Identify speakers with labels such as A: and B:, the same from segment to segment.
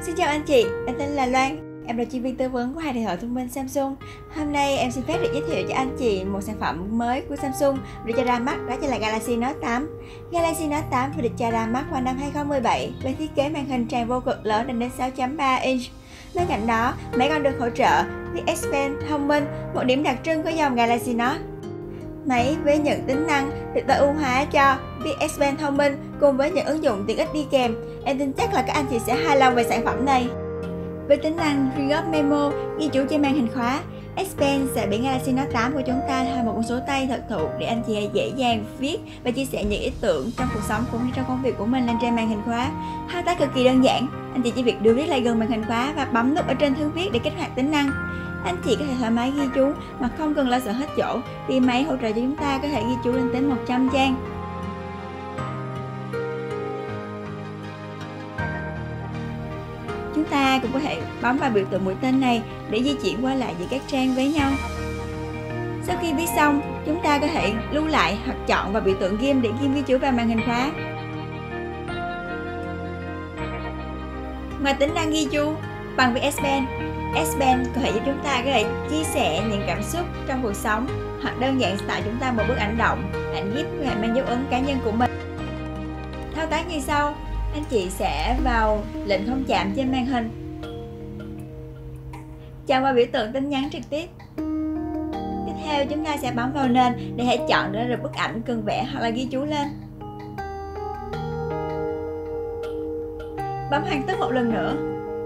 A: Xin chào anh chị, em tên là Loan. Em là chuyên viên tư vấn của hai điện thoại thông minh Samsung. Hôm nay em xin phép được giới thiệu cho anh chị một sản phẩm mới của Samsung được cho ra mắt, đó chính là Galaxy Note 8. Galaxy Note 8 vừa được cho ra mắt vào năm 2017 với thiết kế màn hình tràn vô cực lớn lên đến 6.3 inch. Bên cạnh đó, máy còn được hỗ trợ với S Pen thông minh, một điểm đặc trưng của dòng Galaxy Note. Máy với những tính năng được tối ưu hóa cho S Pen thông minh cùng với những ứng dụng tiện ích đi kèm. Em tin chắc là các anh chị sẽ hài lòng về sản phẩm này. Với tính năng Ring Up Memo ghi chú trên màn hình khóa, S Pen sẽ biến Galaxy Note 8 của chúng ta thành một con số tay thật thụ để anh chị dễ dàng viết và chia sẻ những ý tưởng trong cuộc sống cũng như trong công việc của mình lên trên màn hình khóa. Thao tác cực kỳ đơn giản, anh chị chỉ việc đưa viết lại gần màn hình khóa và bấm nút ở trên thư viết để kích hoạt tính năng. Anh chị có thể thoải mái ghi chú mà không cần lo sợ hết chỗ, vì máy hỗ trợ cho chúng ta có thể ghi chú lên đến 100 trang. Chúng ta cũng có thể bấm vào biểu tượng mũi tên này để di chuyển qua lại giữa các trang với nhau. Sau khi viết xong, chúng ta có thể lưu lại hoặc chọn vào biểu tượng ghim để ghim ghi chú vào màn hình khóa. Ngoài tính năng ghi chú bằng với S Pen có thể giúp chúng ta có thể chia sẻ những cảm xúc trong cuộc sống, hoặc đơn giản tạo chúng ta một bức ảnh động, ảnh GIF có thể mang dấu ấn cá nhân của mình. Thao tác như sau. Anh chị sẽ vào lệnh không chạm trên màn hình, chọn vào biểu tượng tin nhắn trực tiếp. Tiếp theo chúng ta sẽ bấm vào nền để hãy chọn ra được bức ảnh cần vẽ hoặc là ghi chú lên. Bấm hoàn tất một lần nữa.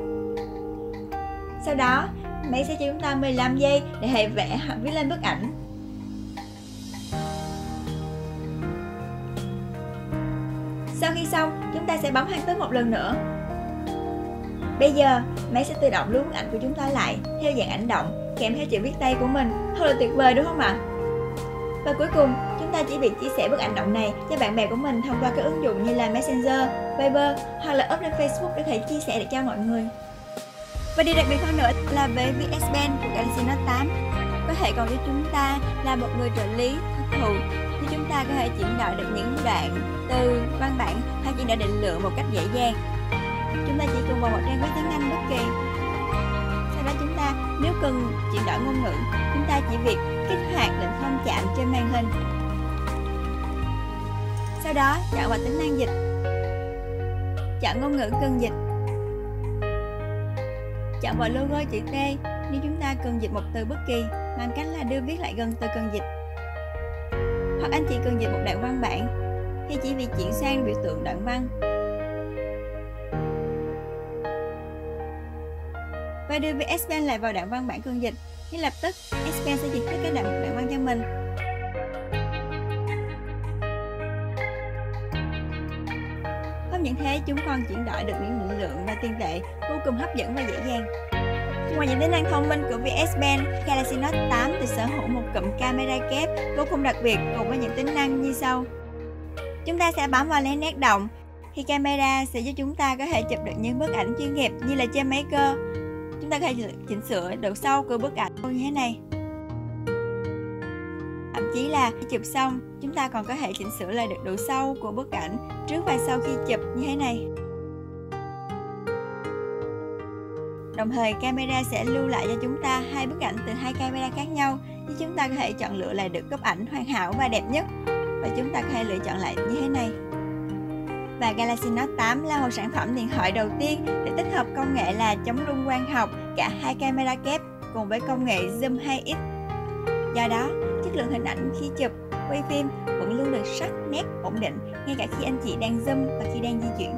A: Sau đó máy sẽ cho chúng ta 15 giây để hãy vẽ hoặc viết lên bức ảnh. Sau khi xong, chúng ta sẽ bấm hoàn tất một lần nữa. Bây giờ, máy sẽ tự động lưu bức ảnh của chúng ta lại theo dạng ảnh động, kèm theo chữ viết tay của mình. Thật là tuyệt vời đúng không ạ? Và cuối cùng, chúng ta chỉ việc chia sẻ bức ảnh động này cho bạn bè của mình thông qua các ứng dụng như là Messenger, Viber hoặc là up lên Facebook để có thể chia sẻ để cho mọi người. Và điều đặc biệt hơn nữa là với S Pen của Galaxy Note 8 có thể còn giúp chúng ta là một người trợ lý thực thụ, như chúng ta có thể chuyển đổi được những đoạn từ văn bản hay chuyển đổi định lượng một cách dễ dàng. Chúng ta chỉ cần vào một trang web tiếng Anh bất kỳ. Sau đó chúng ta nếu cần chuyển đổi ngôn ngữ, chúng ta chỉ việc kích hoạt lệnh không chạm trên màn hình. Sau đó chọn vào tính năng dịch, chọn ngôn ngữ cần dịch, chọn vào logo chữ T nếu chúng ta cần dịch một từ bất kỳ bằng cách là đưa viết lại gần từ cần dịch. Hoặc anh chị cần dịch một đoạn văn bản thì chỉ việc chuyển sang biểu tượng đoạn văn và đưa S Pen lại vào đoạn văn bản cần dịch. Ngay lập tức S Pen sẽ dịch tất cả đoạn văn cho mình. Không những thế, chúng còn chuyển đổi được những định lượng và tiền tệ vô cùng hấp dẫn và dễ dàng. Ngoài những tính năng thông minh của S Pen, Galaxy Note 8 thì sở hữu một cụm camera kép vô cùng đặc biệt cùng với những tính năng như sau. Chúng ta sẽ bấm vào lên nét động thì camera sẽ giúp chúng ta có thể chụp được những bức ảnh chuyên nghiệp như là trên máy cơ. Chúng ta có thể chỉnh sửa độ sâu của bức ảnh như thế này. Thậm chí là khi chụp xong, chúng ta còn có thể chỉnh sửa lại được độ sâu của bức ảnh trước và sau khi chụp như thế này. Đồng thời camera sẽ lưu lại cho chúng ta hai bức ảnh từ hai camera khác nhau, chứ chúng ta có thể chọn lựa lại được góc ảnh hoàn hảo và đẹp nhất. Và chúng ta có thể lựa chọn lại như thế này. Và Galaxy Note 8 là một sản phẩm điện thoại đầu tiên để tích hợp công nghệ là chống rung quang học, cả hai camera kép cùng với công nghệ Zoom 2x. Do đó, chất lượng hình ảnh khi chụp, quay phim vẫn luôn được sắc nét ổn định ngay cả khi anh chị đang zoom và khi đang di chuyển.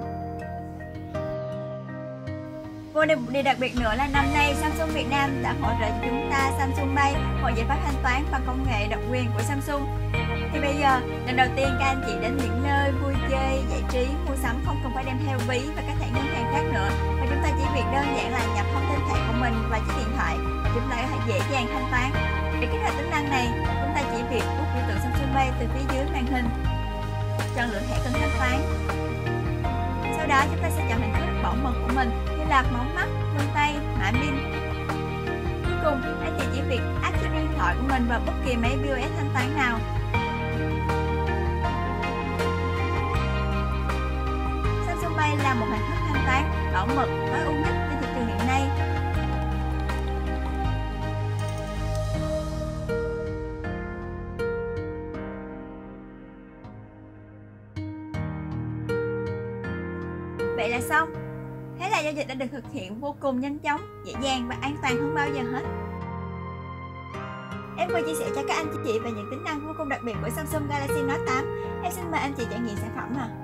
A: Một điều đặc biệt nữa là năm nay Samsung Việt Nam đã hỗ trợ cho chúng ta Samsung Pay, một giải pháp thanh toán bằng công nghệ độc quyền của Samsung. Thì bây giờ, lần đầu tiên các anh chị đến những nơi vui chơi, giải trí, mua sắm không cần phải đem theo ví và các thẻ ngân hàng khác nữa, và chúng ta chỉ việc đơn giản là nhập thông tin thẻ của mình và chiếc điện thoại và chúng ta có thể dễ dàng thanh toán. Để kích hoạt tính năng này, chúng ta chỉ việc bút biểu tượng Samsung Pay từ phía dưới màn hình, chọn lựa thẻ cần thanh toán. Sau đó chúng ta sẽ chọn hình thức bảo mật của mình như là mống mắt, vân tay, mã pin. Cuối cùng, anh chị chỉ việc áp chiếc điện thoại của mình vào bất kỳ máy POS thanh toán nào. Samsung Pay là là một hình thức thanh toán bảo mật tối ưu nhất trên thị trường hiện nay. Vậy là xong. Thế là giao dịch đã được thực hiện vô cùng nhanh chóng, dễ dàng và an toàn hơn bao giờ hết. Em vừa chia sẻ cho các anh chị về những tính năng vô cùng đặc biệt của Samsung Galaxy Note 8. Em xin mời anh chị trải nghiệm sản phẩm nào.